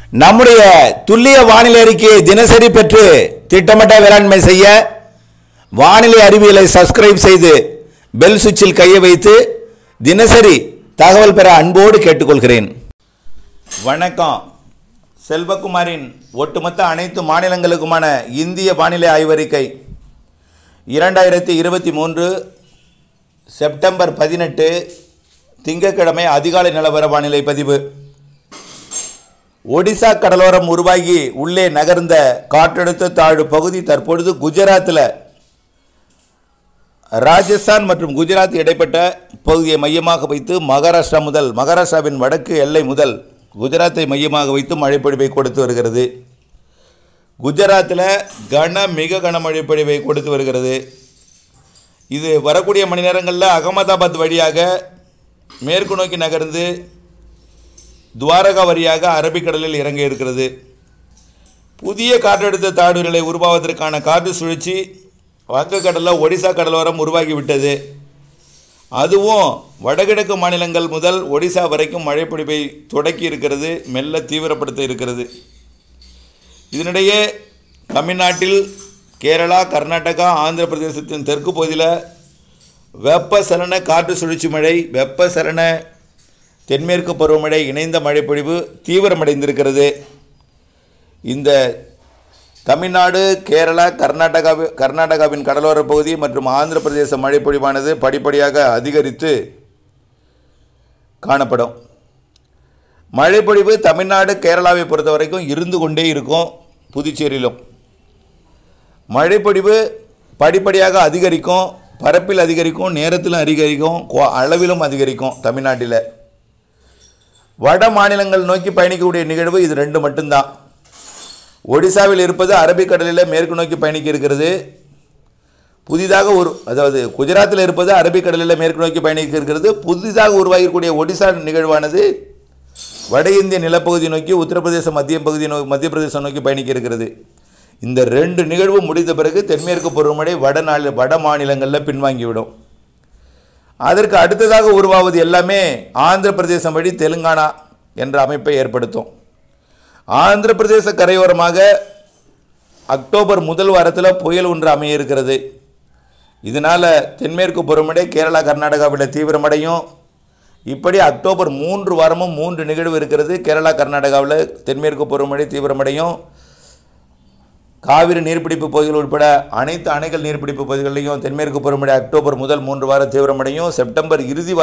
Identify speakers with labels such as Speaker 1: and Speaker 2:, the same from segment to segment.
Speaker 1: நம்முடைய துல்லிய வானிலை அறிக்கையை தினசரி பெற்று திட்டமிட்ட வேளாண்மை செய்ய வானிலை அறிவியலை சப்ஸ்கிரைப் செய்து பெல் சுவிட்சில் கையை வைத்து தினசரி தகவல் பெற அன்போடு கேட்டுக்கொள்கிறேன். வணக்கம். செல்வகுமாரின் ஒட்டுமொத்த அனைத்து மாநிலங்களுக்குமான இந்திய வானிலை ஆய்வறிக்கை 2023 செப்டம்பர் 18 திங்கட்கிழமை அதிகாலை நிலவர வானிலை பதிவு. ஒடிசா கடலோரம் உருவாகி உள்ளே நகர்ந்த காற்றழுத்த தாழ்வு பகுதி தற்பொழுது குஜராத்தில் ராஜஸ்தான் மற்றும் குஜராத் இடைப்பட்ட பகுதியை மையமாக வைத்து மகாராஷ்டிராவின் வடக்கு எல்லை முதல் குஜராத்தை மையமாக வைத்து மழைப்பொழிவை கொடுத்து வருகிறது. குஜராத்தில் மிக கனமழை பொழிவை கொடுத்து வருகிறது. இது வரக்கூடிய மணி நேரங்களில் அகமதாபாத் வழியாக மேற்கு நோக்கி நகர்ந்து துவாரகா வழியாக அரபிக்கடலில் இறங்க இருக்கிறது. புதிய காற்றழுத்த தாழ்வு நிலை உருவாவதற்கான காற்று சுழற்சி வங்கக்கடலில் ஒடிசா கடலோரம் உருவாகிவிட்டது. அதுவும் வடகிழக்கு மாநிலங்கள் முதல் ஒடிசா வரைக்கும் மழைப்பொழிவை தொடக்கி இருக்கிறது, மெல்ல தீவிரப்படுத்த இருக்கிறது. இதனிடையே தமிழ்நாட்டில் கேரளா, கர்நாடகா, ஆந்திர பிரதேசத்தின் தெற்கு பகுதியில் வெப்பசலன காற்று சுழற்சி மழை, வெப்பசலன தென்மேற்கு பருவமழை இணைந்த மழைப்பொழிவு தீவிரமடைந்திருக்கிறது. இந்த தமிழ்நாடு, கேரளா, கர்நாடகாவின் கடலோர பகுதி மற்றும் ஆந்திர பிரதேச மழைப்பொழிவானது படிப்படியாக அதிகரித்து காணப்படும். மழைப்பொழிவு தமிழ்நாடு, கேரளாவை பொறுத்த வரைக்கும் இருந்து கொண்டே இருக்கும். புதுச்சேரியிலும் மழைப்பொழிவு படிப்படியாக அதிகரிக்கும், பரப்பில் அதிகரிக்கும், நேரத்திலும் அதிகரிக்கும், அளவிலும் அதிகரிக்கும். தமிழ்நாட்டில் வட மாநிலங்கள் நோக்கி பயணிக்கக்கூடிய நிகழ்வு இது ரெண்டு மட்டும்தான். ஒடிசாவில் இருப்பது அரபிக்கடலில் மேற்கு நோக்கி பயணிக்க இருக்கிறது. புதிதாக அதாவது குஜராத்தில் இருப்பது அரபிக்கடலில் மேற்கு நோக்கி பயணிக்க இருக்கிறது. புதிதாக உருவாகக்கூடிய ஒடிசா நிகழ்வானது வட இந்திய நிலப்பகுதி நோக்கி உத்தரப்பிரதேச மத்திய பிரதேசம் நோக்கி பயணிக்க இருக்கிறது. இந்த ரெண்டு நிகழ்வு முடிந்த பிறகு தென்மேற்கு பருவமழை வட மாநிலங்களில் பின்வாங்கிவிடும். அதற்கு அடுத்ததாக உருவாவது எல்லாமே ஆந்திர பிரதேசம் வழி தெலுங்கானா என்ற அமைப்பை ஏற்படுத்தும். ஆந்திர பிரதேச கரையோரமாக அக்டோபர் முதல் வாரத்தில் புயல் ஒன்று அமைய இருக்கிறது. இதனால் தென்மேற்கு பருவமழை கேரளா, கர்நாடகாவில் தீவிரமடையும். இப்படி அக்டோபர் 3 வாரமும் 3 நிகழ்வு இருக்கிறது. கேரளா, கர்நாடகாவில் தென்மேற்கு பருவமழை தீவிரமடையும். காவிரி நீர்பிடிப்பு பகுதிகள் உட்பட அனைத்து அணைகள் நீர்பிடிப்பு பகுதிகளிலையும் தென்மேற்கு பருவமழை அக்டோபர் முதல் 3 வாரம் தீவிரமடையும். செப்டம்பர்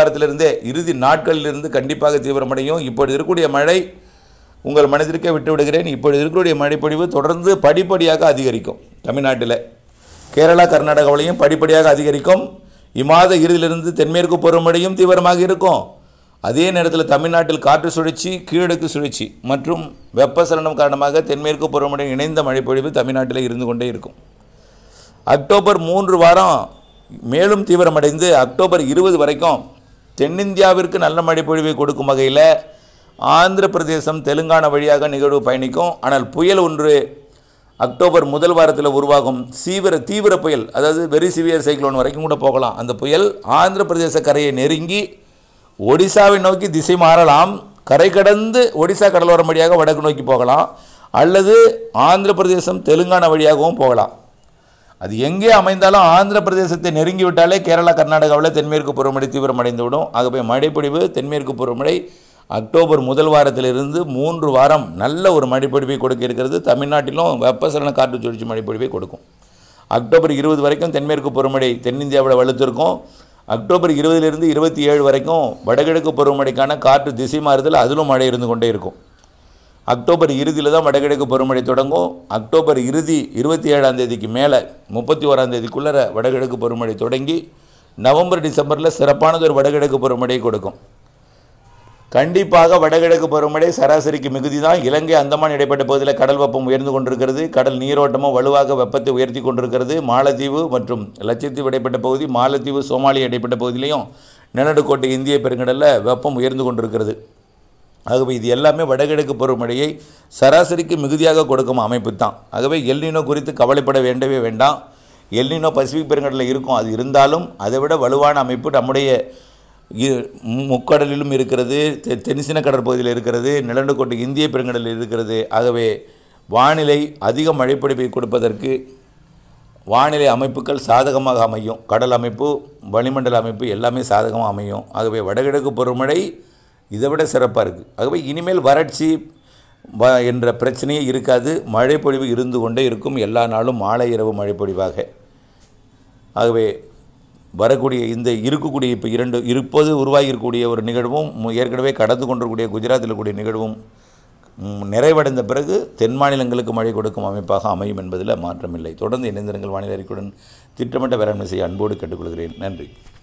Speaker 1: இறுதி நாட்களிலிருந்து கண்டிப்பாக தீவிரமடையும். இப்பொழுது இருக்கக்கூடிய மழை உங்கள் மனதிற்கே விட்டு விடுகிறேன். இப்பொழுது இருக்கக்கூடிய மழைப்பொழிவு தொடர்ந்து படிப்படியாக அதிகரிக்கும். தமிழ்நாட்டில் கேரளா, கர்நாடகாவிலையும் படிப்படியாக அதிகரிக்கும். இம்மாத இறுதியிலிருந்து தென்மேற்கு பருவமழையும் தீவிரமாக இருக்கும். அதே நேரத்தில் தமிழ்நாட்டில் காற்று சுழற்சி, கீழடுக்கு சுழற்சி மற்றும் வெப்பசலனம் காரணமாக தென்மேற்கு பருவமழை இணைந்த மழைப்பொழிவு தமிழ்நாட்டில் இருந்து கொண்டே இருக்கும். அக்டோபர் 3 வாரம் மேலும் தீவிரமடைந்து அக்டோபர் 20 வரைக்கும் தென்னிந்தியாவிற்கு நல்ல மழைப்பொழிவை கொடுக்கும் வகையில் ஆந்திர பிரதேசம், தெலுங்கானா வழியாக நிகழ்வு பயணிக்கும். ஆனால் புயல் ஒன்று அக்டோபர் முதல் வாரத்தில் உருவாகும். தீவிர புயல், அதாவது வெரி சிவியர் சைக்ளோன் வரைக்கும் கூட போகலாம். அந்த புயல் ஆந்திர பிரதேச கரையை நெருங்கி ஒடிசாவை நோக்கி திசை மாறலாம். கரை கடந்து ஒடிசா கடலோரம் வழியாக வடக்கு நோக்கி போகலாம், அல்லது ஆந்திர பிரதேசம், தெலுங்கானா வழியாகவும் போகலாம். அது எங்கே அமைந்தாலும் ஆந்திர பிரதேசத்தை நெருங்கி விட்டாலே கேரளா, கர்நாடகாவில் தென்மேற்கு பருவமழை தீவிரமடைந்துவிடும். ஆகவே மழைப்பொழிவு தென்மேற்கு பருவமழை அக்டோபர் முதல் வாரத்திலிருந்து 3 வாரம் நல்ல ஒரு மழைப்பொழிவை கொடுக்க இருக்கிறது. தமிழ்நாட்டிலும் வெப்பசலன காற்று சுழற்சி மழைப்பொழிவை கொடுக்கும். அக்டோபர் 20 வரைக்கும் தென்மேற்கு பருவமழை தென்னிந்தியாவில் வலுத்திருக்கும். அக்டோபர் 20 27 வரைக்கும் வடகிழக்கு பருவமழைக்கான காற்று திசை மாறுதல், அதிலும் மழை இருந்து கொண்டே இருக்கும். அக்டோபர் இறுதியில் தான் வடகிழக்கு பருவமழை தொடங்கும். அக்டோபர் 27ஆம் தேதிக்கு மேலே 31ஆம் தேதிக்குள்ளே வடகிழக்கு பருவமழை தொடங்கி நவம்பர், டிசம்பரில் சிறப்பானது ஒரு வடகிழக்கு பருவமழையை கொடுக்கும். கண்டிப்பாக வடகிழக்கு பருவமழை சராசரிக்கு மிகுதி தான். இலங்கை, அந்தமான் இடைப்பட்ட பகுதியில் கடல் வெப்பம் உயர்ந்து கொண்டிருக்கிறது. கடல் நீரோட்டமும் வலுவாக வெப்பத்தை உயர்த்தி கொண்டிருக்கிறது. மாலத்தீவு மற்றும் லட்சத்தீவு இடைப்பட்ட பகுதி, மாலத்தீவு, சோமாலியா இடைப்பட்ட பகுதியிலையும் நிலநடுக்கோட்டை இந்திய பெருங்கடலில் வெப்பம் உயர்ந்து கொண்டிருக்கிறது. ஆகவே இது எல்லாமே வடகிழக்கு பருவமழையை சராசரிக்கு மிகுதியாக கொடுக்கும் அமைப்பு தான். ஆகவே எல்னினோ குறித்து கவலைப்பட வேண்டவே வேண்டாம். எல்னினோ பசிபிக் பெருங்கடலில் இருக்கும். அது இருந்தாலும் அதை விட வலுவான அமைப்பு நம்முடைய முக்கடலிலும் இருக்கிறது, தென்சீன கடற்பகுதியில் இருக்கிறது, நிலநடுக்கோட்டு இந்திய பெருங்கடலில் இருக்கிறது. ஆகவே வானிலை அதிக மழைப்பொழிவை கொடுப்பதற்கு வானிலை அமைப்புகள் சாதகமாக அமையும். கடல் அமைப்பு, வளிமண்டல அமைப்பு எல்லாமே சாதகமாக அமையும். ஆகவே வடகிழக்கு பருவமழை இதை விட சிறப்பாக இருக்குது. ஆகவே இனிமேல் வறட்சி என்ற பிரச்சனையே இருக்காது. மழைப்பொழிவு இருந்து கொண்டே இருக்கும், எல்லா நாளும் மாலை இரவு மழைப்பொழிவாக. ஆகவே வரக்கூடிய இருக்கக்கூடிய இப்போது உருவாகி இருக்கக்கூடிய ஒரு நிகழ்வும் ஏற்கனவே கடந்து கொண்டிருக்கூடிய குஜராத்தில் இருக்கக்கூடிய நிகழ்வும் நிறைவடைந்த பிறகு தென் மாநிலங்களுக்கு மழை கொடுக்கும் அமைப்பாக அமையும் என்பதில் மாற்றமில்லை. தொடர்ந்து இணைந்திருங்கள். வானிலை அறிக்கையுடன் திட்டமிட்ட வேளாண்மை செய்ய அன்போடு கேட்டுக்கொள்கிறேன். நன்றி.